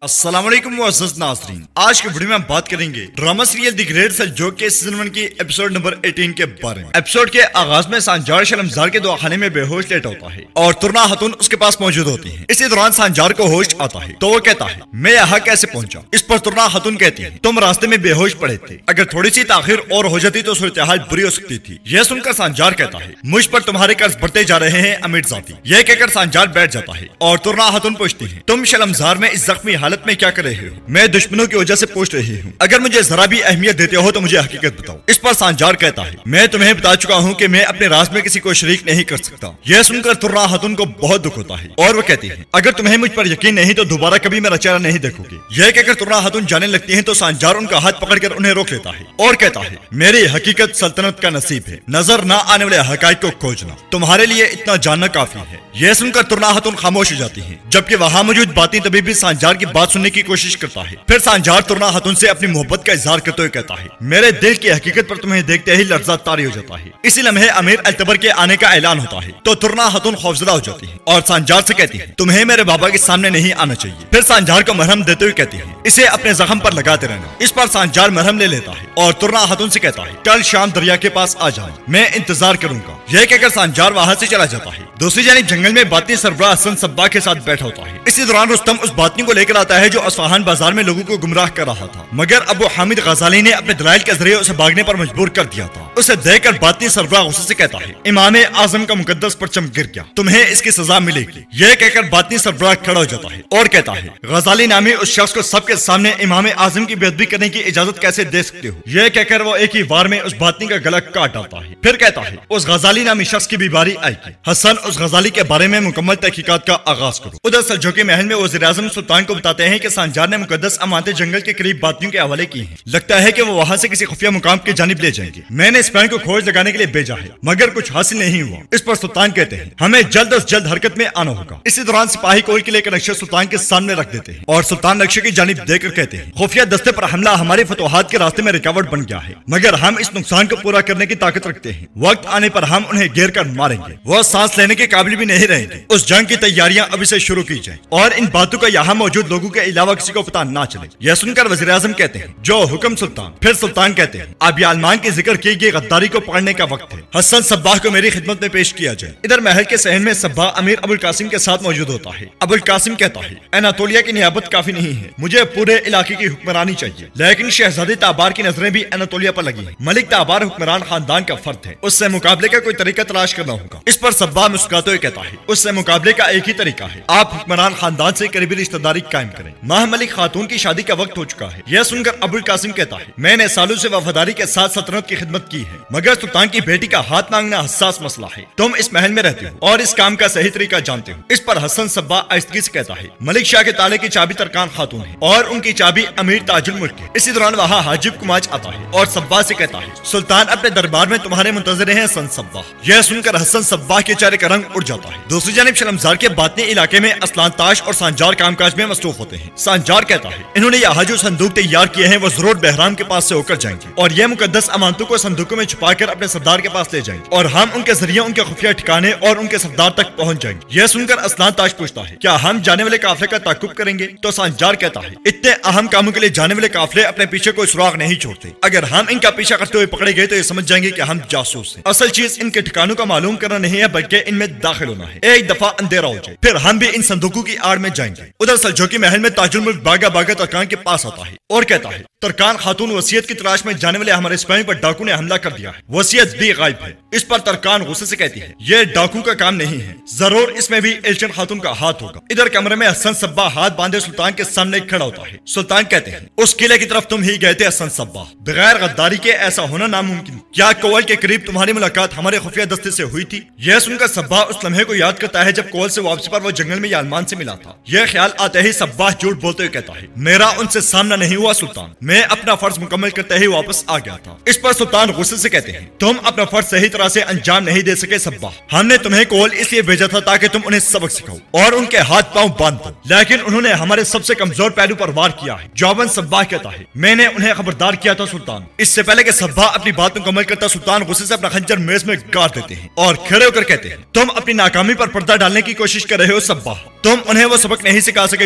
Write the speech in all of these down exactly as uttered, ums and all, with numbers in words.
अस्सलाम वालेकुम मुअज़्ज़ज़ नाज़रीन, आज के वीडियो में हम बात करेंगे drama serial the great Seljuk के सीजन वन की एपिसोड नंबर अठारह के बारे में। एपिसोड के आगाज में सांजार शर्मजार के दवाखाने में बेहोश लेटा होता है और तुरना खातून उसके पास मौजूद होती है। इसी दौरान सांजार को होश आता है तो वो कहता है मैं यहाँ कैसे पहुंचा। इस पर तुरना खातून कहती है तुम रास्ते में बेहोश पड़े थे, अगर थोड़ी सी ताखिर और हो जाती तो सूरत हाल बुरी हो सकती थी। यह सुनकर सांजार कहता है मुझ पर तुम्हारे कर्ज बढ़ते जा रहे हैं अमीर जाती। यह कहकर सांजार बैठ जाता है और तुरना खातून पूछती है तुम शर्मजार में इस जख्मी हालत में क्या कर रहे हो। मैं दुश्मनों की वजह से पूछ रही हूँ, अगर मुझे जरा भी अहमियत देते हो तो मुझे हकीकत बताओ। इस पर सांजार कहता है मैं तुम्हें बता चुका हूँ कि मैं अपने राज में किसी को शरीक नहीं कर सकता। यह सुनकर तुर्रा खातून को बहुत दुख होता है और वो कहती है अगर तुम्हें मुझ पर यकीन नहीं तो दोबारा कभी मेरा चेहरा नहीं देखोगे। यह कहकर तुर्रा खातून जाने लगती है तो सांजार उनका हाथ पकड़कर उन्हें रोक लेता है और कहता है मेरी हकीकत सल्तनत का नसीब है, नजर न आने वाले हकायक को खोजना तुम्हारे लिए इतना जानना काफी है। यह सुनकर तुर्रा खातून खामोश हो जाती है, जबकि वहाँ मौजूद बाती तभी भी सांजार की बात सुनने की कोशिश करता है। फिर सांजार तुर्रा खातून से अपनी मोहब्बत का इजहार करते हुए कहता है मेरे दिल की हकीकत पर तुम्हें देखते ही लर्जा तारी हो जाता है। इसी लम्हे अमीर अल्तबर के आने का ऐलान होता है तो तुर्रा खातून खौफजदा हो जाती है और सांजार से कहती है तुम्हें मेरे बाबा के सामने नहीं आना चाहिए। फिर सांजार को मरहम देते हुए कहती है इसे अपने जख्म पर लगाते रहना। इस पर सांजार मरहम ले लेता है और तुर्रा खातून से कहता है कल शाम दरिया के पास आ जाए, मैं इंतजार करूंगा। यह कहकर सांजार वहाँ से चला जाता है। दूसरी जानिब जंगल में बातनी सरबराह हसन सब्बा के साथ बैठा होता है। इसी दौरान रुस्तम उस बातनी को लेकर आता है जो अस्फहान बाजार में लोगों को गुमराह कर रहा था, मगर अबू हामिद गजाली ने अपने दलाइल के जरिए उसे भागने पर मजबूर कर दिया था। उसे देखकर बातनी सरबराह गुस्से से कहता है इमाम आजम का मुकद्दस परचम गिर गया, तुम्हें इसकी सजा मिलेगी। यह कहकर बातनी सरबराह खड़ा हो जाता है और कहता है गजाली नामी उस शख्स को सबके सामने इमाम आजम की बेअदबी करने की इजाजत कैसे दे सकते हो। यह कहकर वो एक ही वार में उस बातनी का गला काट डालता है। फिर कहता है उस गजाली नामी शख्स की भी बारी आएगी, हसन उस गजाली के बारे में मुकम्मल तहकीकात का आगाज करो। उधर सल्जूकी महल में वज़ीर आज़म सुल्तान को बताते हैं कि सांजार ने मुकद्दस अमानतें जंगल के करीब बातियों के हवाले की हैं। लगता है कि वो वहाँ से किसी खुफिया मुकाम की जानिब ले जाएंगे। मैंने सिपाही को खोज लगाने के लिए भेजा है मगर कुछ हासिल नहीं हुआ। इस पर सुल्तान कहते हैं हमें जल्द अज जल्द हरकत में आना होगा। इसी दौरान सिपाही कोल के लेकर नक्शे सुल्तान के सामने रख देते हैं और सुल्तान नक्शे की जानिब देकर कहते हैं खुफिया दस्ते पर हमला हमारे फतोहात के रास्ते में रुकावट बन गया है, मगर हम इस नुकसान को पूरा करने की ताकत रखते हैं। वक्त आने पर हम उन्हें घेर कर मारेंगे, वो सांस लेने के काबिल भी नहीं रहेंगे। उस जंग की तैयारियां अभी से शुरू की जाए और इन बातों का यहाँ मौजूद लोगों के अलावा किसी को पता ना चले। यह सुनकर वज़ीर आज़म कहते हैं जो हुक्म सुल्तान। फिर सुल्तान कहते हैं अब यालमान के जिक्र की गई गद्दारी को पकड़ने का वक्त है, हसन सब्बाह को मेरी खिदमत में पेश किया जाए। इधर महल के सहन में सब्बाह अमीर अबुल कासिम के साथ मौजूद होता है। अबुल कासिम कहता है एनातोलिया की नियाबत काफी नहीं है, मुझे पूरे इलाके की हुक्मरानी चाहिए। लेकिन शहजादी ताबार की नजरें भी एनातोलिया पर लगी है। मलिक ताबार हुक्मरान खानदान का फर्द है, उससे मुकाबले का कोई तरीका तलाश करना होगा। इस पर सब्बाह मुस्कुराते हुए कहता है उससे मुकाबले का एक ही तरीका है, आप हुक्मरान खानदान से करीबी रिश्तेदारी कायम करें। माह मलिक खातून की शादी का वक्त हो चुका है। यह सुनकर अबुल कासिम कहता है मैंने सालों से वफादारी के साथ सल्तनत की खिदमत की है, मगर सुल्तान की बेटी का हाथ मांगना हसास मसला है। तुम इस महल में रहते हो और इस काम का सही तरीका जानते हो। इस पर हसन सब्बा आहिस्तगी से कहता है मलिक शाह के ताले की चाबी तरकान खातून है और उनकी चाबी अमीर ताजुल मुल्क है। इसी दौरान वहाँ हाजिब कुमाज आता है और सब्बा से कहता है सुल्तान अपने दरबार में तुम्हारे मुंतजर हैं हसन सब्बा। यह सुनकर हसन सब्बा के चेहरे का रंग उड़ जाता है। दूसरी जानिब शर्मजार के बातनी इलाके में असलान ताश और सांजार कामकाज में मसरूफ होते हैं। सांजार कहता है इन्होंने यहाँ जो संदूक तैयार किए हैं वो जरूर बहराम के पास से होकर जाएंगे और यह मुकद्दस अमानतों को संदूकों में छुपाकर अपने सरदार के पास ले जाएंगे और हम उनके जरिए उनके खुफिया ठिकाने और उनके सरदार तक पहुंच जाएंगे। यह सुनकर असलान ताश पूछता है क्या हम जाने वाले काफिले का ताकुब करेंगे। तो सांजार कहता है इतने अहम कामों के लिए जाने वाले काफिले अपने पीछे कोई सुराग नहीं छोड़ते, अगर हम इनका पीछा करते हुए पकड़े गए तो ये समझ जाएंगे कि हम जासूस हैं। असल चीज इनके ठिकानों का मालूम करना नहीं है बल्कि इनमें दाखिल होना है। एक दफा अंधेरा हो जाए फिर हम भी इन संदूकों की आड़ में जाएंगे। उधर सल्जूकी महल में ताजुल मुल्क बागा बागा तरकान के पास आता है और कहता है तरकान खातून वसीयत की तलाश में जाने वाले हमारे सिपाही पर डाकू ने हमला कर दिया है, वसीयत भी गायब है। इस पर तरकान गुस्से से कहती है यह डाकू का काम नहीं है, जरूर इसमें भी एलचन खातून का हाथ होगा। इधर कमरे में हसन सब्बा हाथ बांधे सुल्तान के सामने खड़ा होता है। सुल्तान कहते हैं उस किले की तरफ तुम ही गए थे हसन सब्बा, बगैर गद्दारी के ऐसा होना नामुमकिन। क्या कोवल के करीब तुम्हारी मुलाकात हमारे खुफिया दस्ते से हुई थी। यह सुनकर सब्बा उस लम्हे को याद करता है जब कोवल से वापसी पर वो जंगल में यालमान से मिला था। यह ख्याल आते ही सब्बा झूठ बोलते हुए कहता है मेरा उनसे सामना नहीं हुआ सुल्तान, मैं अपना फर्ज मुकम्मल करते ही वापस आ गया था। इस पर सुल्तान गुस्से से कहते हैं तुम अपना फर्ज सही तरह से अंजाम नहीं दे सके सब्बा, हमने तुम्हें कोल इसलिए भेजा था ताकि तुम उन्हें सबक सिखाओ और उनके हाथ पांव बांध दो, लेकिन उन्होंने हमारे सबसे कमजोर पहलू पर वार किया है। जवाबन सब्बा कहता है मैंने उन्हें खबरदार किया था सुल्तान। इससे पहले कि सब्बा अपनी बात मुकम्मल करता सुल्तान गुस्से से अपना खंजर मेज में गाड़ देते हैं और खड़े होकर कहते हैं तुम अपनी नाकामी पर पर्दा डालने की कोशिश कर रहे हो सब्बा, तुम उन्हें वो सबक नहीं सिखा सके जो उन्हें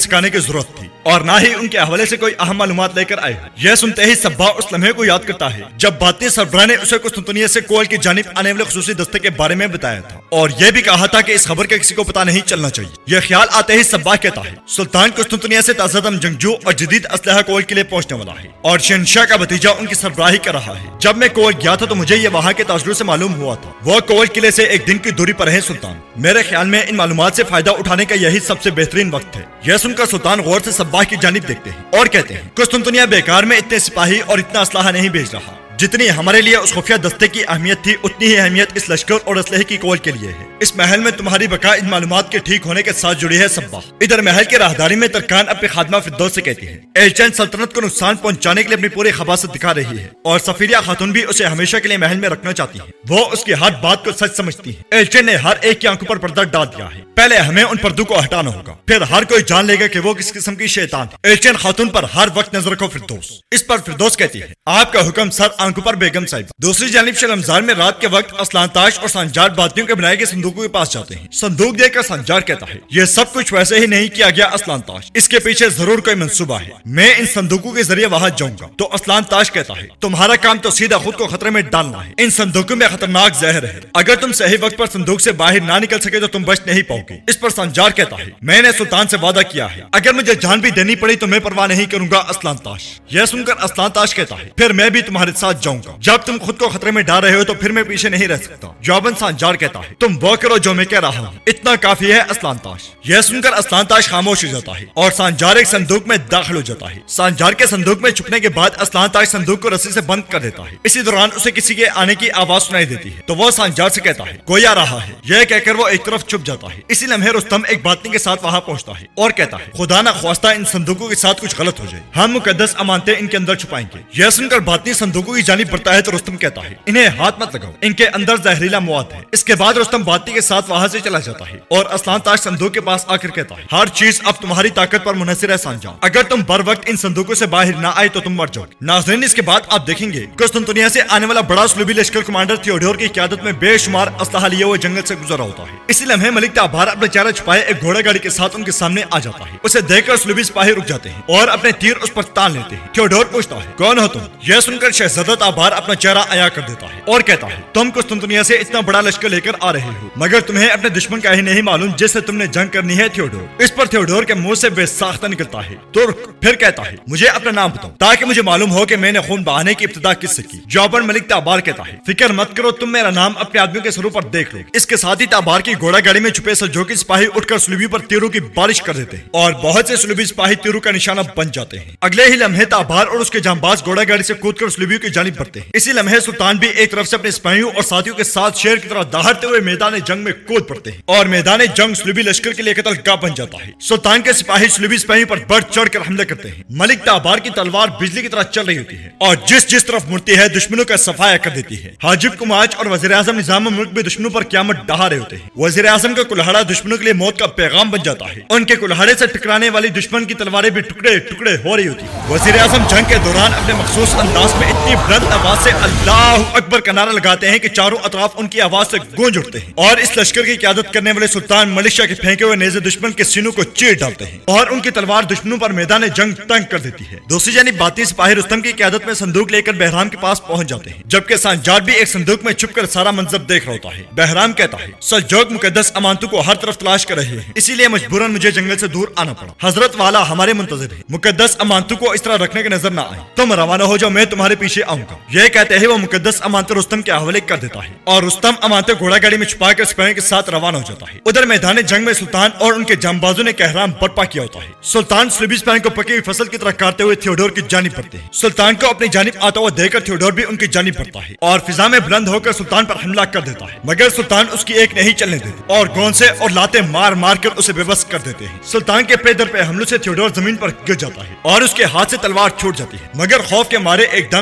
सिखाने की जरूरत थी और ना ही उनके हवाले से कोई अहम मालूमात लेकर आए। यह सुनते ही सब्बा उस लम्हे को याद करता है जब बातनी सरबराह ने उसे कुस्तुनतुनिया से कोल की जानिब आने वाले खुसूसी दस्ते के बारे में बताया था और यह भी कहा था कि इस खबर का किसी को पता नहीं चलना चाहिए। यह ख्याल आते ही सब्बा कहता है सुल्तान कुस्तुनतुनिया से ताज़ादम जंगजू और जदीद असलहा कोल के लिए पहुंचने वाला है और शहंशाह का भतीजा उनकी सरबराही कर रहा है। जब मैं कोल गया था तो मुझे यह वहाँ के ताजरों से मालूम हुआ था। वो कोल किले से एक दिन की दूरी पर है सुल्तान। मेरे ख्याल में इन मालूमात से फायदा उठाने का यही सबसे बेहतरीन वक्त है। यह सुनकर सुल्तान गौर से सब्बाह की जानिब देखते हैं और कहते हैं कुस्तुनतुनिया बेकार में इतने सिपाही और इतना असलाहा नहीं भेज रहा। जितनी हमारे लिए उस खुफिया दस्ते की अहमियत थी उतनी ही अहमियत इस लश्कर और असलहे की कोल के लिए है। इस महल में तुम्हारी बका इन मालूमात के ठीक होने के साथ जुड़ी है सब्बा। इधर महल के राहदारी में तरकान अपने खादमा फिरदौस से कहती है एलचैन सल्तनत को नुकसान पहुंचाने के लिए अपनी पूरी खबासत दिखा रही है और सफीरिया खातून भी उसे हमेशा के लिए महल में रखना चाहती है। वो उसकी हर बात को सच समझती है। एलचैन ने हर एक की आंखों पर पर्दा डाल दिया है। पहले हमें उन पर्दों को हटाना होगा, फिर हर कोई जान लेगा कि वो किस किस्म की शैतान है। एलचैन खातून पर हर वक्त नजर रखो फिरदौस। इस पर फिरदौस कहती है आपका हुक्म सर आंखों पर बेगम साहिब। दूसरी जानिब शर्मजार में रात के वक्त असलान ताश और संजार बातियों के बनाए गए संदूकों के पास जाते हैं। संदूक देखकर संजार कहता है ये सब कुछ वैसे ही नहीं किया गया असलान ताश, इसके पीछे जरूर कोई मंसूबा है। मैं इन संदूकों के जरिए वहां जाऊंगा। तो असलान ताश कहता है तुम्हारा काम तो सीधा खुद को खतरे में डालना है। इन संदूकों में खतरनाक जहर है, अगर तुम सही वक्त पर संदूक से बाहर ना निकल सके तो तुम बच नहीं पाओगे। इस पर संजार कहता है मैंने सुल्तान से वादा किया है, अगर मुझे जान भी देनी पड़ी तो मैं परवाह नहीं करूंगा असलान ताश। यह सुनकर असलान ताश कहता है फिर मैं भी तुम्हारे साथ जाऊंगा। जब तुम खुद को खतरे में डाल रहे हो तो फिर मैं पीछे नहीं रह सकता। जवाबन संजार कहता है तुम वो करो जो मैं कह रहा हूँ, इतना काफी है असलान ताश। यह सुनकर असलान ताश खामोश हो जाता है और संजार एक संदूक में दाखिल हो जाता है। संजार के संदूक में छुपने के बाद असलान ताश संदूक को रस्सी से बंद कर देता है। इसी दौरान उसे किसी के आने की आवाज सुनाई देती है तो वो संजार से कहता है कोई आ रहा है। यह कहकर वो एक तरफ छुप जाता है। इसी लम्हे रुस्तम एक बातनी के साथ वहाँ पहुँचता है और कहता है खुदा न ख्वास्ता इन संदूकों के साथ कुछ गलत हो जाए, हम मुकद्दस अमानतें इनके अंदर छुपाएंगे। यह सुनकर बातनी संदूकों की जानिब बढ़ता है तो रुस्तम कहता है इन्हें हाथ मत लगाओ, इनके अंदर जहरीला मवाद है। इसके बाद रुस्तम बातनी के साथ वहाँ से चला जाता है और असलान ताश संदूक के पास आकर कहता है हर चीज अब तुम्हारी ताकत पर मुनहसर है संजार, अगर तुम बर वक्त इन संदूकों से बाहर ना आए तो तुम मर जाओगे। नाज़रीन इसके बाद आप देखेंगे कुस्तुनतुनिया से आने वाला बड़ा सलूबी लश्कर कमांडर थियोडोर की क़यादत में बेशुमार असलहा लिए हुए जंगल से गुजरा होता है। इसी लम्हे मलिक ताबार अपने चेहरा छुपाए एक घोड़ा गाड़ी के साथ उनके सामने आ जाता है। उसे देखकर सलूबी सिपाही रुक जाते हैं और अपने तीर उस पर तान लेते हैं। थियोडोर पूछता है कौन हो तुम? यह सुनकर शहजादा ताबार अपना चेहरा आया कर देता है और कहता है तुम कुस्तुनतुनिया से इतना बड़ा लश्कर लेकर आ रहे हो, मगर तुम्हें अपने दुश्मन का ही नहीं मालूम जिससे तुमने जंग करनी है थियोडोर। इस पर थियोडोर के मुंह से बेसाख्ता निकलता है तो फिर कहता है मुझे अपना नाम बताओ ताकि मुझे मालूम हो कि मैंने खून बहाने की इब्तिदा किससे की। जवाबन मलिक ताबार कहता है फिक्र मत करो, तुम मेरा नाम अपने आदमियों के सरों पर देख लो। इसके साथ ही ताबार की घोड़ा गाड़ी में छुपे सल्जूकी सिपाही उठकर सलूबी पर तीरों की बारिश कर देते हैं और बहुत से सलूबी सिपाही तीरों का निशाना बन जाते हैं। अगले ही लम्हे ताबार और उसके जांबाज घोड़ा गाड़ी से कूदकर सलूबी की जानिब बढ़ते हैं। इसी लम्हे सुल्तान भी एक तरफ से अपने सिपाहियों और साथियों के साथ शेर की तरह दहाड़ते हुए मैदान जंग में कूद पड़ते हैं और मैदान जंग सलूबी लश्कर के लिए कत्लगाह बन जाता है। सुल्तान के सिपाही सलूबी सिपाहियों पर बढ़ चढ़ कर हमले करते हैं। मलिक ताबार की तलवार बिजली की तरह चल रही होती है और जिस जिस तरफ मुड़ती है दुश्मनों का सफाया कर देती है। हाजिब कुमाच और वजीर आजम निजाम मुल्क भी दुश्मनों पर क़यामत डहा रहे होते हैं। वजीर आजम का कुल्हाड़ा दुश्मनों के लिए मौत का पैगाम बन जाता है। उनके कुल्हाड़े से टकराने वाली दुश्मन की तलवारें भी टुकड़े टुकड़े हो रही होती है। वजीर आजम जंग के दौरान अपने मखसूस अंदाज में इतनी बुलंद आवाज से अल्लाह अकबर का नारा लगाते हैं कि चारों अतराफ उनकी आवाज से गूंज उठते हैं और इस लश्कर की क़यादत करने वाले सुल्तान मलेशिया के फेंके हुए नेज़े दुश्मन के सीनों को चीर डालते हैं और उनकी तलवार दुश्मनों पर मैदान जंग तंग कर देती है। दूसरी जानिब बाती सिपाही रुस्तम की क़यादत में संदूक लेकर बहराम के पास पहुंच जाते हैं, जबकि संजार भी एक संदूक में छुपकर सारा मंजर देख रहा होता है। बहराम कहता है सल्जूक मुकद्दस अमानतों को हर तरफ तलाश कर रहे हैं, इसीलिए मजबूरन मुझे जंगल से दूर आना पड़ा। हजरत वाला हमारे मुंतजिर है, मुकद्दस अमानतों को इस तरह रखने की नजर न आए। तुम रवाना हो जाओ, मैं तुम्हारे पीछे आऊंगा। यह कहते हैं वो मुकद्दस अमानतें रुस्तम के हवाले कर देता है और रुस्तम अमानतें घोड़ा गाड़ी में छुपा कर सिपाहियों के साथ रवाना हो जाता है। उधर मैदान जंग में सुल्तान और उनके जांबाजों ने कहराम बर्पा किया होता है। सुल्तान सलूबी सिपाहियों को पकी हुई फसल की तरह काटते हुए थियोडोर की जानिब बढ़ते हैं। सुल्तान को अपनी जानिब आता हुआ देखकर थियोडोर भी उनकी जानिब बढ़ता है और फिजा में बुलंद होकर सुल्तान पर हमला कर देता है, मगर सुल्तान उसकी एक नहीं चलने देते और गोंसे और लाते मार मार कर उसे बेबस कर देते हैं। सुल्तान के पे दर पे हमलों से थियोडोर जमीन पर गिर जाता है और उसके हाथ से तलवार छूट जाती है, मगर खौफ के मारे एकदम से उठ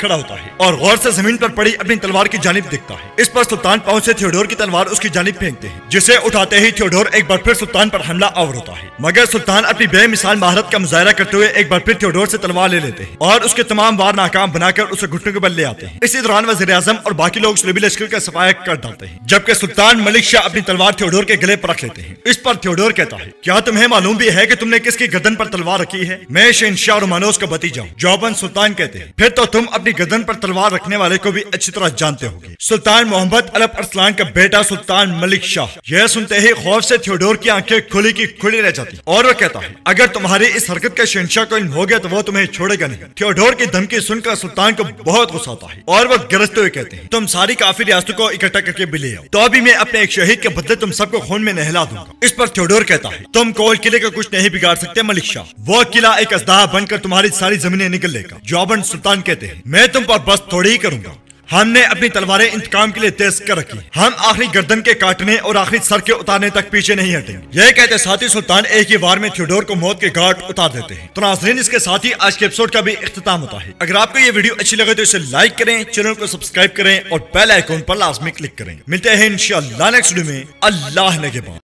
खड़ा होता है और गौर से जमीन पर पड़ी अपनी तलवार की जानिब देखता है। इस पर सुल्तान पाँव से थियोडोर की तलवार उसकी जानिब फेंकते हैं, जिसे उठाते ही थियोडोर एक बार फिर सुल्तान पर हमला आवर होता है। मगर सुल्तान अपनी बेमिसाल महारत का मुजाहरा करते हुए एक बार फिर थियोडोर से तलवार ले लेते हैं और उसके तमाम वार नाकाम बनाकर उसे घुटने के बल ले आते हैं। इसी दौरान वज़ीर आज़म और बाकी लोग सलीबी लश्कर का सफाया कर डालते हैं, जबकि सुल्तान मलिक शाह अपनी तलवार थियोडोर के गले पर रख लेते हैं। इस पर थियोडोर कहता है, क्या तुम्हें मालूम भी है कि तुमने किसकी गर्दन पर तलवार रखी है? मैं शहंशाह रोमानोस का भतीजा हूं। जवाबन सुल्तान कहते हैं, फिर तो तुम अपनी गर्दन पर तलवार रखने वाले को भी अच्छी तरह जानते होगे। सुल्तान मोहम्मद अलफ अरसलान का बेटा सुल्तान मलिक शाह। यह सुनते ही खौफ से थियोडोर की आंखें खुली की खुली रह जाती और वह कहता है, अगर तुम्हारी इस हरकत का शहंशाह को इल्म हो गया तो वो तुम्हें छोड़ेगा नहीं। थियोडोर की धमकी सुनकर सुल्तान को बहुत गुस्सा आता है और वह गरजते हुए कहते हैं, तुम सारी काफी रियासतों को इकट्ठा करके भी ले आओ, तो अभी मैं अपने एक शहीद के बदले तुम सबको खून में नहला दूंगा। इस पर थियोडोर कहता है, तुम कोल किले का कुछ नहीं बिगाड़ सकते मलिक शाह, वो किला एक अजदाह बनकर तुम्हारी सारी जमीनें निकल लेगा। जवाबन सुल्तान कहते हैं, मैं तुम पर बस थोड़ी ही करूंगा। हमने अपनी तलवारें इंतकाम के लिए तेज कर रखी, हम आखिरी गर्दन के काटने और आखिरी सर के उतारने तक पीछे नहीं हटेंगे। यह कहते साथ ही सुल्तान एक ही वार में थियोडोर को मौत के घाट उतार देते हैं। तो नाज़रीन, इसके साथ ही आज के एपिसोड का भी इख्तिताम होता है। अगर आपको ये वीडियो अच्छी लगे तो इसे लाइक करें, चैनल को सब्सक्राइब करें और बेल आइकॉन पर लाजमी क्लिक करें। मिलते हैं इंशाअल्लाह नेक्स्ट वीडियो में। अल्लाह ने के बाद।